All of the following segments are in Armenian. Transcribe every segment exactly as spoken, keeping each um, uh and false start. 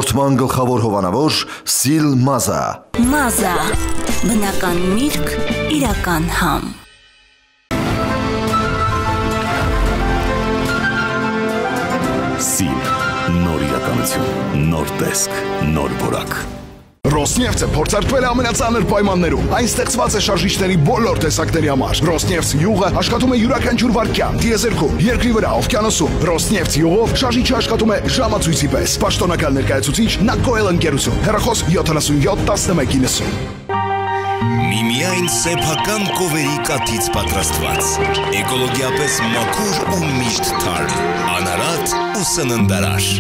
Հաղորդման գլխավոր հովանավոր Սիլ Մազա։ Մազա, բնական միրգ, իրական համ։ Սիլ, նոր իրականություն, նոր տեսք, նոր որակ։ Ռոսնեֆցը փորձարկվել է ամենածանր պայմաններում։ Այն ստեղծված է շարժիչների բոլոր տեսակների համար։ Ռոսնեֆց յուղը աշխատում է յուրաքանչյուր վայրկյան, տիեզերքում, երկրի վրա, օվկիանոսում։ Ռոսնեֆց յուղով շարժիչը աշխատում է ժամացույցի պես։ Պաշտոնական ներկայացուցիչ Նակոել ընկերություն։ Հեռախոս յոթանասունյոթ տասնմեկ իննսուն։ Միմիայն սեփական կովերի կաթից պատրաստված, էկոլոգիապես մաքուր ու միշտ թարմ, անարատ ու սննդարար։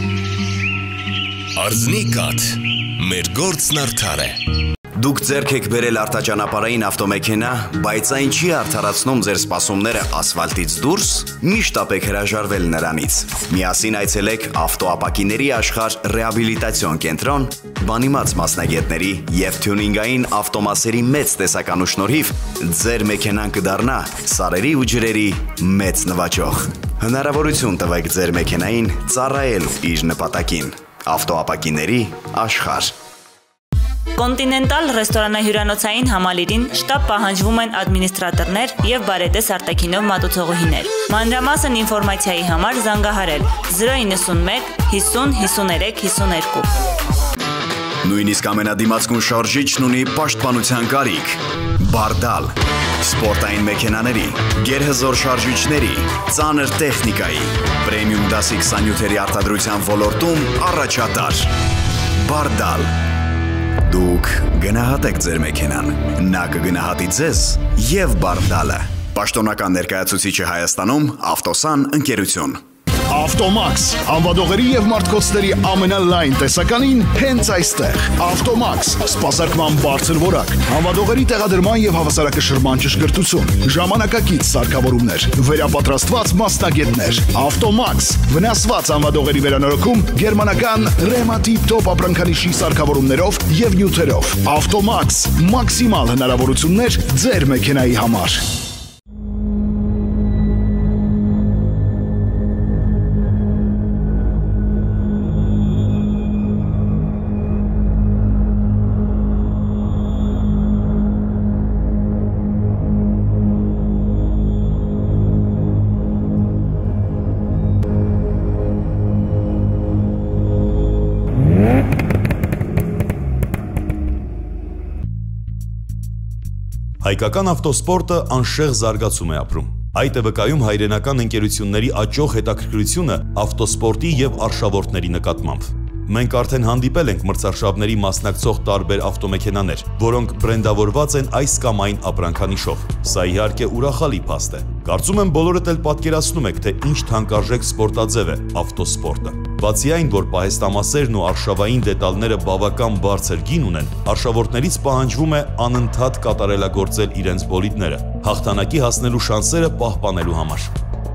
Արձնի կաթ, մեր գործն արդար է։ Դուք ձեռք եք բերել արտաճանապարհային ավտոմեքենա, բայց այն չի արդարացնում ձեր սպասումները ասֆալտից դուրս, միշտ ապեք հրաժարվել նրանից։ Միասին այցելեք ավտոապակիների աշխարհ ռեհաբիլիտացիոն կենտրոն, բանիմաց մասնագետների և թյունինգային ավտոմասերի մեծ տեսականու շնորհիվ ձեր մեքենան կդառնա սարերի ու ջրերի մեծ նվաճող։ Հնարավորություն տվեք ձեր մեքենային ծառայելու իր նպատակին։ Ավտոապակիների աշխարհ։ Կոնտինենտալ ռեստորանահյուրանոցային համալիրին շտապ պահանջվում են ադմինիստրատորներ և բարետես արտաքինով մատուցողուհիներ։ Մանրամասն ինֆորմացիայի համար զանգահարել զրո իննսունմեկ հիսուն հիսուներեք հիսուներկու։ Նույնիսկ ամենադիմացկուն շարժիչն ունի պաշտպանության կարիք։ Բարդալ, սպորտային մեքենաների, գերհզոր շարժիչների, ծանր տեխնիկայի, պրեմիում դասի քսանյոթերի արտադրության ոլորտում առաջատար։ Բարդալ։ Դուք գնահատեք ձեր մեքենան, նա կգնահատի ձեզ և Բարդալը։ Պաշտոնական ներկայացուցիչը Հայաստանում Ավտոսան ընկերություն։ Ավտոմաքս, անվադողերի և մարդկոցների ամենալայն տեսականին հենց այստեղ։ Ավտոմաքս, սպասարկման բարձր որակ, անվադողերի տեղադրման և հավասարակշռման ճշգրտություն, ժամանակակից սարքավորումներ, վերապատրաստված մասնագետներ։ Ավտոմաքս, վնասված անվադողերի վերանորոգում գերմանական Ռեմատի տոպ ապրանքանիշի սարքավորումներով և նյութերով։ Ավտոմաքս, մաքսիմալ հնարավորություններ ձեր մեքենայի համար։ Հայկական ավտոսպորտը անշեղ զարգացում է ապրում։ Այդ է վկայում հայրենական ընկերությունների աճող հետաքրքրությունը ավտոսպորտի և արշավորդների նկատմամբ։ Մենք արդեն հանդիպել ենք մրցարշավների մասնակցող տարբեր ավտոմեքենաներ, որոնք բրենդավորված են այս կամ այն ապրանքանիշով։ Սա իհարկե ուրախալի փաստ է։ Կարծում եմ բոլորդ էլ պատկերացնում եք, թե ինչ թանկարժեք սպորտաձև է ավտոսպորտը։ Բացի այն, որ պահեստամասերն ու արշավային դետալները բավական բարձր գին ունեն, արշավորդներից պահանջվում է անընդհատ կատարելագործել իրենց բոլիդները, հաղթանակի հասնելու շանսերը պահպանելու համար։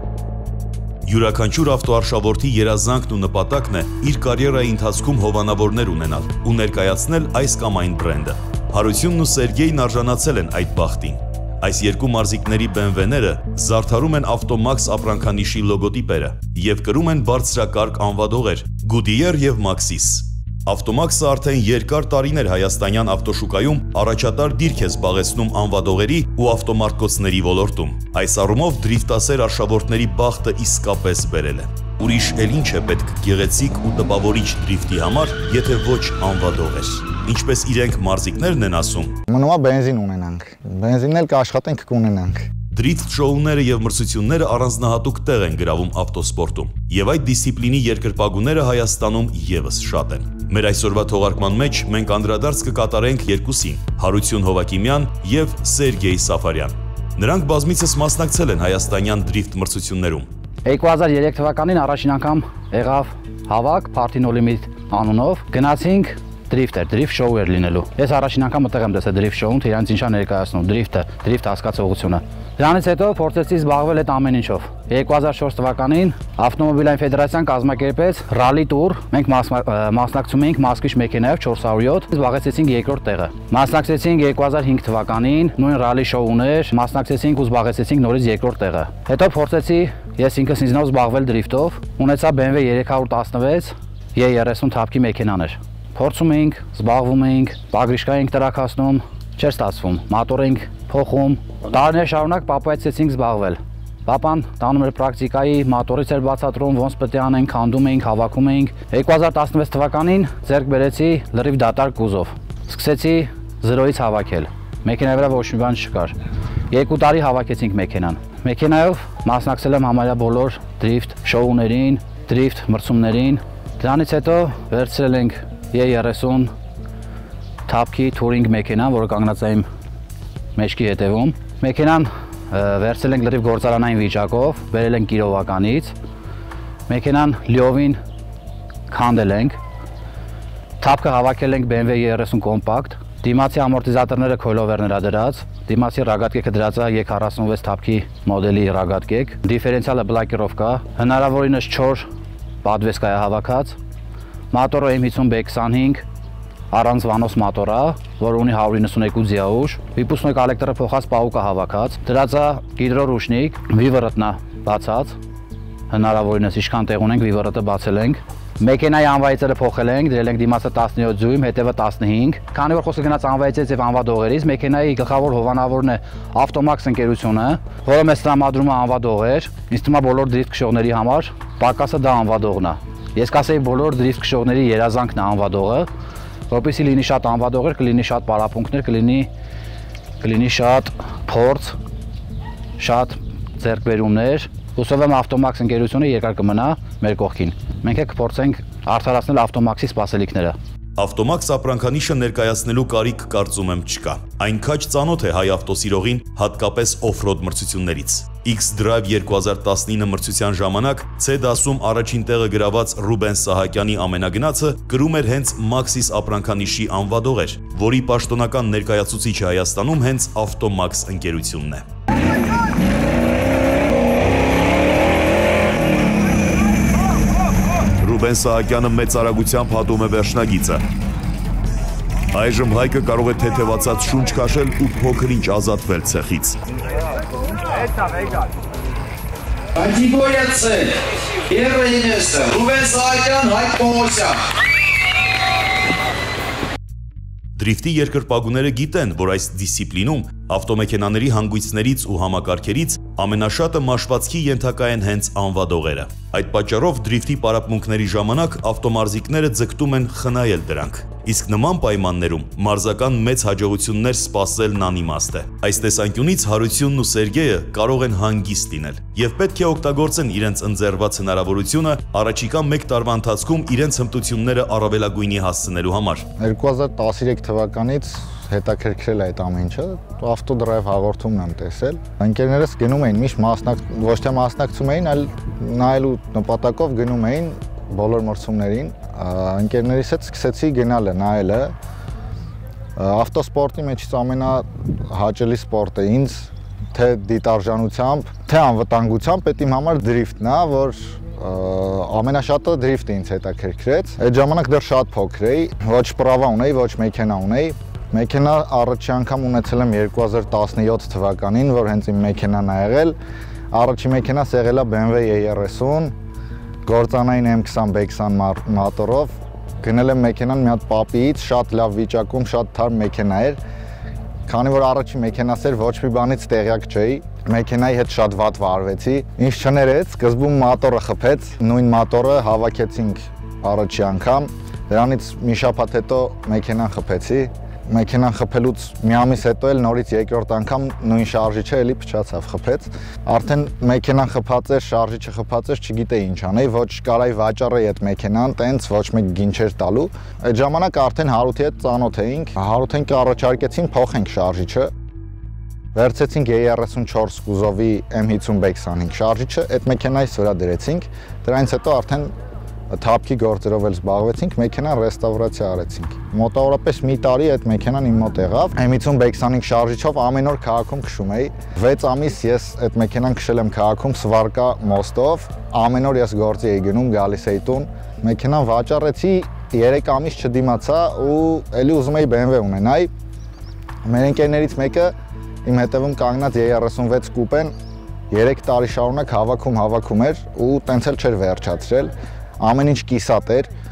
Յուրաքանչյուր ավտոարշավորդի երազանքն ու նպատակն է իր կարիերայի ընթացքում հովանավորներ ունենալ ու ներկայացնել այս կամ այն բրենդը։ Հարությունն ու Սերգեյն արժանացել են այդ բախտին։ Այս երկու մարզիկների բի էմ վեները զարդարում են Ավտոմաքս ապրանքանիշի լոգոտիպերը և կրում են բարձրակարգ անվադողեր Goodyear և Maxxis։ Ավտոմաքսը արդեն երկար տարիներ հայաստանյան ավտոշուկայում առաջատար դիրք է զբաղեցնում անվադողերի ու ավտոմարտկոցների ոլորտում։ Այս առումով դրիֆտասեր արշավորդների բախտը իսկապես բերել է։ Ուրիշ էլ ինչ է պետք գեղեցիկ ու տպավորիչ դրիֆտի համար, եթե ոչ անվադողեր։ Ինչպես իրենք մարզիկներն են ասում. Մնում է բենզին ունենանք, բենզինն էլ կաշխատենք կունենանք։ Դրիֆտ շոուները և մրցությունները առանձնահատուկ տեղ են գրավում ավտոսպորտում, և այդ դիսցիպլինի երկրպագուները Հայաստանում ևս շատ են։ Մեր այսօրվա թողարկման մեջ մենք անդրադարձ կկատարենք երկուսին՝ Հարություն Հովակիմյան և Սերգեյ Սաֆարյան։ Նրանք բազմիցս մասնակցել են հայաստանյան դրիֆտ մրցություններում։ երկու հազար երեք թվականին առաջին անգամ եղավ հավաք Party No Limit անունով, գնացինք դրիֆտ էր, դրիֆտ շոու էր լինելու։ Ես առաջին անգամ մտեղ եմ տեսել դրիֆտ շոուն, թե իրանց ինչա ներկայացնում, դրիֆտը, դրիֆտ հասկացողությունը։ Դրանից հետո փորձեցի զբաղվել այդ ամեն ինչով։ երկու հազար չորս թվականին Ավտոմոբիլային ֆեդերացիան կազմակերպեց ռալի տուր, մենք մասնակցում էինք Մոսկվիչ մեքենայով չորս հարյուր յոթ, զբաղեցինք երկրորդ տեղը։ Մասնակցեցինք երկու հազար հինգ թվականին, նույն ռալի շոուն էր, մասնակցեցինք ու զբաղեցինք նորից երկրորդ տեղը։ Հետո փորձեցի ես ինքս ինձնով զբաղվել դրիֆտով, ունեցա բի էմ վի երեք հարյուր տասնվեց, E երեսուն թափքի մեքենան էր։ Փորձում էինք, զբաղվում էինք, բագրիշկա էինք տրաքացնում, չէր ստացվում։ Մատոր էինք փոխում։ Տարիներ շարունակ պապայցեցինք զբաղվել։ Պապան տանում էր պրակտիկայի, մատորից էր բացատրում, ոնց պետք է անենք, քանդում էինք, հավաքում էինք։ երկու հազար տասնվեց թվականին ձեռք բերեցի լրիվ դատարկ կուզով։ Սկսեցի զրոյից հավաքել։ Մեքենայի վրա ոչ մի բան չկար։ Երկու տարի հավաքեցինք մեքենան։ Մեքենայով մասնակցել եմ համարյա բոլոր դրիֆտ շոուներին, դրիֆտ մրցումներին։ Դրանից հետո վերցրել ենք E երեսուն թափքի թուրինգ մեքենան, որը կանգնած է իմ մեջքի հետևում։ Մեքենան վերցրել ենք լրիվ գործարանային վիճակով, բերել ենք Կիրովականից։ Մեքենան լիովին քանդել ենք։ Թափքը հավաքել ենք B M W E երեսուն կոմպակտ։ Դիմացի ամորտիզատորները քոյլովերներ ա դրած, դիմացի ռագատկեքը դրած է E քառասունվեց թափքի մոդելի ռագատկեկ, դիֆերենցիալը բլոկիրովկա, հնարավորինս չոր պատվեսկա է հավաքած, մատորը M հիսուն B քսանհինգ առանց վանոց մատոր է, որը ունի հարյուր իննսունյոթ ձիաուժ, վիպուսնոյ կոլեկտորը փոխած պահուկ է հավաքած, դրած է գիդրոռուշնիկ, վիվրտնա բացած, հնարավորինս ինչքան տեղ ունենք վիվրտը բացել ենք։ Մեքենայի անվայեցերը փոխել ենք, դրել ենք դիմացը տասնյոթ ձույմ, հետևը տասնհինգ։ Քանի որ խոսքը գնաց անվայեցից եւ անվադողերից, մեքենայի գլխավոր հովանավորն է Ավտոմաքս ընկերությունը, որը մեզ տրամադրում է անվադողեր։ Ինձ թվում է բոլոր դրիֆտ քշողների համար պակասը դա անվադողն է։ Ես կասեի բոլոր դրիֆտ քշողների երազանքն է անվադողը, որպեսզի լինի շատ անվադողեր, կլինի շատ պարապմունքներ, կլինի կլինի շատ փորձ, շատ ձեռքբերումներ։ Հուսով եմ Ավտոմաքս ընկերությունը երկար կմնա մեր կողքին։ Մենք էլ կփորձենք արդարացնել Ավտոմաքսի սպասելիքները։ Ավտոմաքս ապրանքանիշը ներկայացնելու կարիք կարծում եմ չկա։ Այն քաջ ծանոթ է հայ ավտոսիրողին, հատկապես օֆրոդ մրցություններից։ X-Drive երկու հազար տասնինը մրցության ժամանակ C դասում առաջին տեղը գրաված Ռուբեն Սահակյանի ամենագնացը կրում էր հենց Maxis ապրանքանիշի անվադողեր, որի պաշտոնական ներկայացուցիչը Հայաստանում հենց Ավտոմաքս ընկերությունն է։ Ռուբեն Սահակյանը մեծ արագությամբ հատում է վերջնագիծը։ Այժմ Հայկը կարող է թեթևացած շունչ քաշել ու փոքր-ինչ ազատվել ցեխից։ Կատեգորիա C, երրորդը, Ռուբեն Սահակյան, Հայկ Պողոսյան։ Դրիֆտի երկրպագուները գիտեն, որ այս դիսցիպլինում ավտոմեքենաների հանգույցներից ու համակարգերից ամենաշատը մաշվածքի ենթակա են հենց անվադողերը։ Այդ պատճառով դրիֆտի պարապմունքների ժամանակ ավտոմարզիկները ձգտում են խնայել դրանք։ Իսկ նման պայմաններում մարզական մեծ հաջողություններ սպասելն անիմաստ է։ Այս տեսանկյունից Հարությունն ու Սերգեյը կարող են հանգիստ լինել եւ պետք է օգտագործեն իրենց ընձեռված հնարավորությունը առաջիկա մեկ տարվա ընթացքում իրենց հմտությունները առավելագույնի հասցնելու համար։ երկու հազար տասնյոթ թվականից հետաքրքրել այդ ամեն ինչը, ավտոդրայվ հաղորդումն եմ տեսել։ Ընկերներս գնում էին միշտ մասնակ, ոչ թե մասնակցում էին, այլ նայելու նպատակով գնում էին բոլոր մրցումներին։ Ընկերներիս հետ սկսեցի գնալը, նայելը։ Ավտոսպորտի մեջից ամենահաճելի սպորտը ինձ թե դիտարժանությամբ, թե անվտանգությամբ պետք իմ համար դրիֆտն է, որ ամենաշատը դրիֆտը ինձ հետաքրքրեց։ Այդ ժամանակ դեռ շատ փոքր էի, ոչ պրավա ունեի, ոչ մեքենա ունեի։ Մեքենա առաջի անգամ ունեցել եմ երկու հազար տասնյոթ թվականին, որ հենց իմ մեքենան ա եղել։ Առաջի մեքենաս եղել է B M W E երեսուն, գործանային M քսան B քսան մատորով։ Գնել եմ մեքենան մի հատ պապիից, շատ լավ վիճակում, շատ թարմ մեքենա էր։ Քանի որ առաջի մեքենաս էր, ոչ մի բանից տեղյակ չէի, մեքենայի հետ շատ վատ վարվեցի։ Ինչ չներեց, սկզբում մատորը խփեց, նույն մատորը հավաքեցինք առաջի անգամ։ Դրանից մի շաբաթ հետո մեքենան խփեցի։ Մեքենան խփելուց մի ամիս հետո էլ նորից երկրորդ անգամ նույն շարժիչը էլի փչացավ, խփեց։ Արդեն մեքենան խփած էր, շարժիչը խփած էր, չգիտեի ինչ անեի, ոչ կարայի վաճառեի այդ մեքենան, տենց ոչ մեկ գին չէր տալու։ Այդ ժամանակ արդեն Հարութի հետ ծանոթ էինք, Հարութին առաջարկեցին փոխենք շարժիչը։ Վերցեցինք E երեսունչորս կուզովի M հիսուն B քսանհինգ շարժիչը, այդ մեքենայից վրա դրեցինք, դրանից հետո արդեն թափքի գործերով էլ զբաղվեցինք, մեքենան ռեստավրացիա արեցինք։ Մոտավորապես մի տարի այդ մեքենան իմ մոտ եղավ, M հիսուն B քսանհինգ շարժիչով ամեն օր քաղաքում քշում էի։ վեց ամիս ես այդ մեքենան քշել եմ քաղաքում Սվարկա մոստով, ամեն օր ես գործի էի գնում, գալիս էի տուն։ Մեքենան վաճառեցի, երեք ամիս չդիմացա ու էլի ուզում էի B M W ունենայի։ Մեր ընկերներից մեկը իմ հետևում կանգնած E երեսունվեց կուպեն երեք տարի շարունակ հավաքում հավաքում էր ու տենց էլ չէր վերջացրել։ Ամեն ինչ կիսատ էր,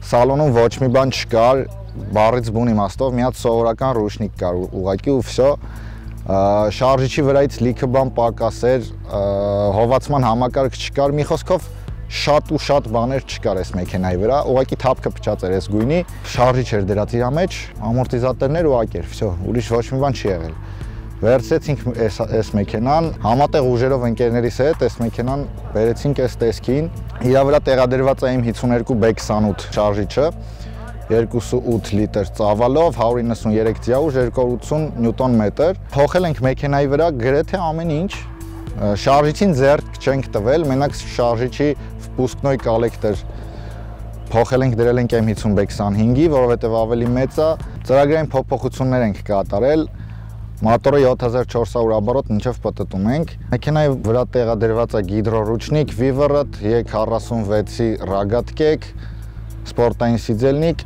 սալոնում ոչ մի բան չկար, բառից բուն իմաստով մի հատ սովորական ռուշնիկ կար ուղղակի ու վсё, շարժիչի վրայից լիքը բան պակաս էր, հովացման համակարգ չկար, մի խոսքով շատ ու շատ բաներ չկար այս մեքենայի վրա, ուղղակի թափքը փչած էր այս գույնի, շարժիչ էր դրած իր մեջ, ամորտիզատորներ ու ակեր, վсё, ուրիշ ոչ մի բան չի եղել։ Վերցրեցինք այս մեքենան, համատեղ ուժերով ընկերներիս հետ այս մեքենան բերեցինք այս տեսքին, իր վրա տեղադրված է իմ հինգսունուերկու բի քսանութ շարժիչը, երկուսուութ լիտր ծավալով, հարյուր իննսուններեք դիաուժ, երկու ութ նյուտոն մետր։ Փոխել ենք մեքենայի վրա գրեթե ամեն ինչ։ Շարժիչին ձեռք չենք տվել, մենակ շարժիչի վպուսկնոյ կոլեկտոր փոխել ենք, դրել ենք էմ հինգսուն բի քսանհինգի, որովհետև ավելի մեծ է, ծրագրային փոփոխություններ ենք կատարել, մոտորը յոթ հազար չորս հարյուր оборот մինչև պտտում ենք։ Մեքենայի վրա տեղադրված է գիդրոռուչնիկ, Viverot E քառասունվեցի ռագատկեկ, սպորտային սիձելնիկ,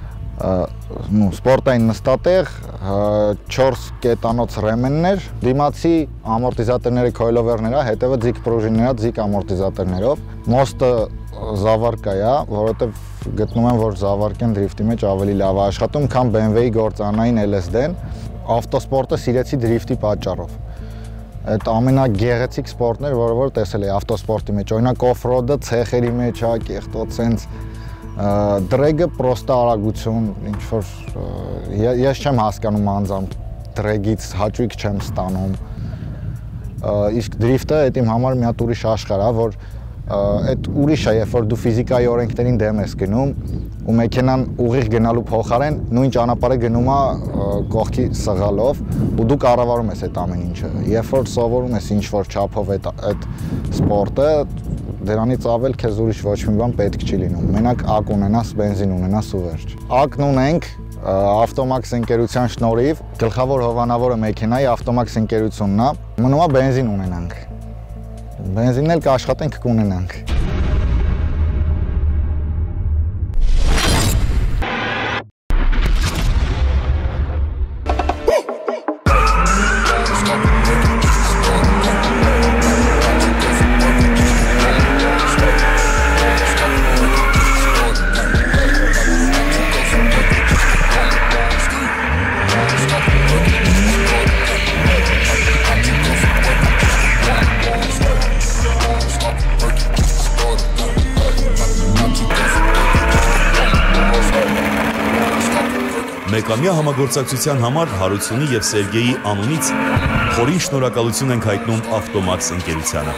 նու սպորտային նստատեղ, չորս կետանոց ռեմեններ, դիմացի ամորտիզատորները քոյլովերներա, հետևը ձիգ պրուժիներա, ձիգ ամորտիզատորներով։ Մոստը զավարկա է, որովհետև գտնում եմ, որ զավարկեն դրիֆտի մեջ ավելի լավ է աշխատում, քան B M W-ի գործանային L S D-ն։ Ավտոսպորտը սիրեցի դրիֆտի պատճառով։ Այդ ամենագեղեցիկ սպորտն էր, որը որ տեսել էի ավտոսպորտի մեջ, օրինակ օֆրոդը ցեխերի մեջ է, կեղտոտ սենց դրեգը պրոստը արագություն, ինչ որ ես չեմ հասկանում անձամբ դրեգից հաճույք չեմ ստանում։ Իսկ դրիֆտը այդ իմ համար մի հատ ուրիշ աշխարհ է, որ այդ ուրիշ է, երբ որ դու ֆիզիկայի օրենքներին դեմ ես գնում ու մեքենան ուղիղ գնալու փոխարեն նույն ճանապարհը գնում է կողքի սղալով ու դու կառավարում ես այդ ամեն ինչը։ Երբ որ սովորում ես ինչ որ չափով այդ այդ սպորտը, դրանից ավել քեզ ուրիշ ոչ մի բան պետք չի լինում։ Մենակ ակ ունենաս, բենզին ունենաս ու վերջ։ Ակն ունենք Ավտոմաքս ընկերության շնորհիվ, գլխավոր հովանավորը մեքենայի Ավտոմաքս ընկերությունն է, մնում է բենզին ունենանք։ Բենզինն էլ կաշխատենք կունենանք։ Մեկամյա համագործակցության համար Հարությունի և Սերգեյի անունից խորին շնորհակալություն ենք հայտնում Ավտոմաքս ընկերությանը։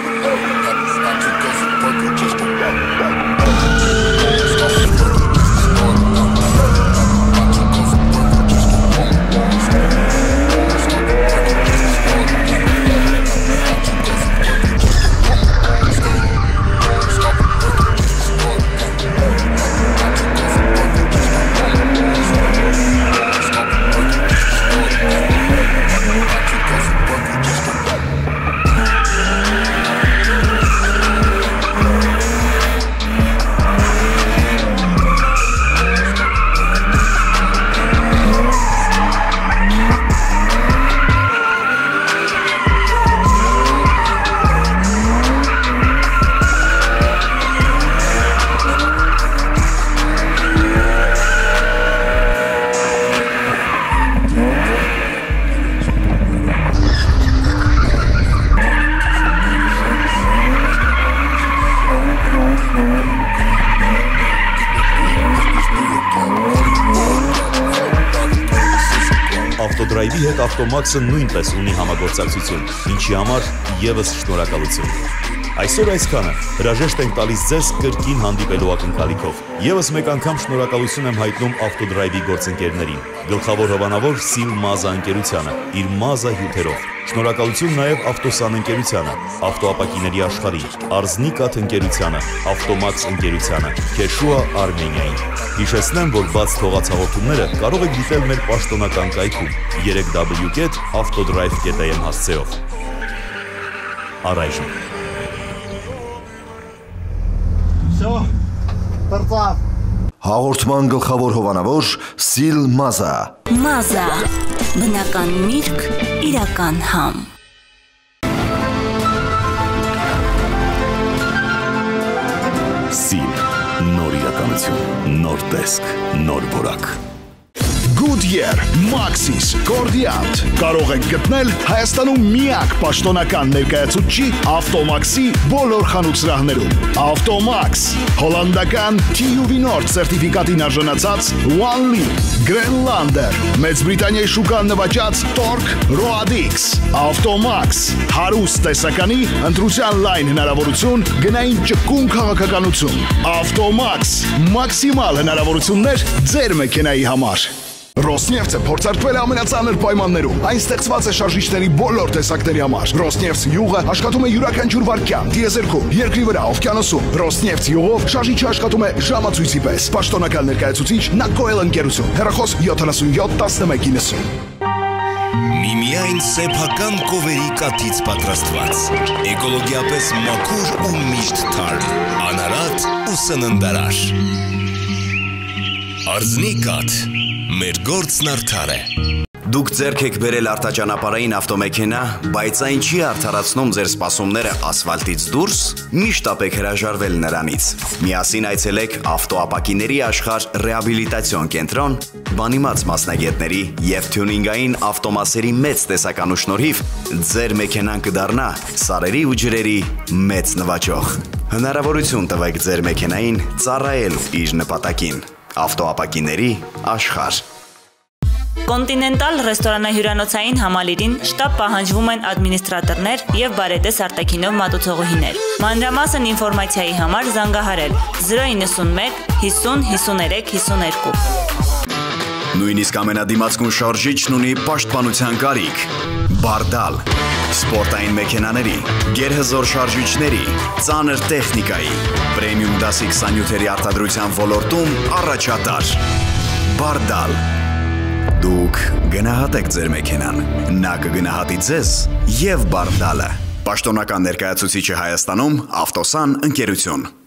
Ավտոդրայվի հետ Ավտոմաքսը նույնպես ունի համագործակցություն, ինչի համար ևս շնորհակալություն։ Այսօր այսքանը, հրաժեշտ ենք տալիս ձեզ կրկին հանդիպելու ակնկալիքով։ ԵՒս մեկ անգամ շնորհակալություն եմ հայտնում Ավտոդրայվի գործընկերներին, գլխավոր հովանավոր Սիլ Մազա ընկերությանը, իր Մազա հյութերով։ Շնորհակալություն նաև Ավտոսան ընկերությանը, ավտոապակիների աշխարհին, Արզնիկաթ ընկերությանը, Ավտոմաքս ընկերությանը, Քեշուա Արմենիային։ Հիշեցնեմ, որ բաց թողածաղորդումները կարող եք դիտել մեր պաշտոնական կայքում երեք w կետ ավտոդրայվ կետ am հասցեով։ Առայժմ։ Всё, բրծավ։ Հաղորդման գլխավոր հովանավոր Սիլ Մազա։ Մազա, բնական միրգ, իրական համ։ Սիլ, Նոր իրականություն, նոր տեսք, նոր որակ։ Goodyear, Maxxis, Cordiant կարող եք գտնել Հայաստանում միակ պաշտոնական ներկայացուցիչ Avtomax-ի բոլոր խանութսրահներում։ Avtomax, հոլանդական T U V Nord սերտիֆիկատին արժանացած One Link, Greenlander, Մեծ Բրիտանիայի շուկան նվաճած Torque Road-X, Avtomax, հարուստ տեսականի ընտրության լայն հնարավորություն, գնային ճկուն քաղաքականություն։ Avtomax, մաքսիմալ հնարավորություններ ձեր մեքենայի համար։ Ռոսնեֆցը փորձարկվել է ամենածանր պայմաններում։ Այն ստեղծված է շարժիչների բոլոր տեսակների համար։ Ռոսնեֆց յուղը աշխատում է յուրաքանչյուր վայրկյան, տիեզերքում, երկրի վրա, օվկիանոսում։ Ռոսնեֆց յուղով շարժիչը աշխատում է ժամացույցի պես։ Պաշտոնական ներկայացուցիչ Նակոել ընկերություն։ Հեռախոս յոթանասունյոթ տասնմեկ իննսուն։ Միմիայն սեփական կովերի կաթից պատրաստված, էկոլոգիապես մաքուր ու միշտ թարմ, անարատ ու սննդարար։ Արձնի կաթ, մեր գործն արդար է։ Դուք ձեռք եք բերել արտաճանապարհային ավտոմեքենա, բայց այն չի արդարացնում ձեր սպասումները ասֆալտից դուրս, միշտ ապեք հրաժարվել նրանից։ Միասին այցելեք ավտոապակիների աշխարհ ռեհաբիլիտացիոն կենտրոն, բանիմաց մասնագետների և թյունինգային ավտոմասերի մեծ տեսականու շնորհիվ ձեր մեքենան կդառնա սարերի ու ջրերի մեծ նվաճող։ Հնարավորություն տվեք ձեր մեքենային ծառայելու իր նպատակին։ Ավտոապակիների աշխարհ։ Կոնտինենտալ ռեստորանահյուրանոցային համալիրին շտապ պահանջվում են ադմինիստրատորներ և բարետես արտաքինով մատուցողուհիներ։ Մանրամասն ինֆորմացիայի համար զանգահարել զրո իննսունմեկ հիսուն հիսուներեք հիսուներկու։ Նույնիսկ ամենադիմացկուն շարժիչն ունի պաշտպանության կարիք։ Բարդալ, սպորտային մեքենաների, գերհզոր շարժիչների, ծանր տեխնիկայի, պրեմիում դասի քսանյոթերի արտադրության ոլորտում առաջատար։ Բարդալ։ Դուք գնահատեք ձեր մեքենան, նա կգնահատի ձեզ և Բարդալը։ Պաշտոնական ներկայացուցիչը Հայաստանում Ավտոսան ընկերություն։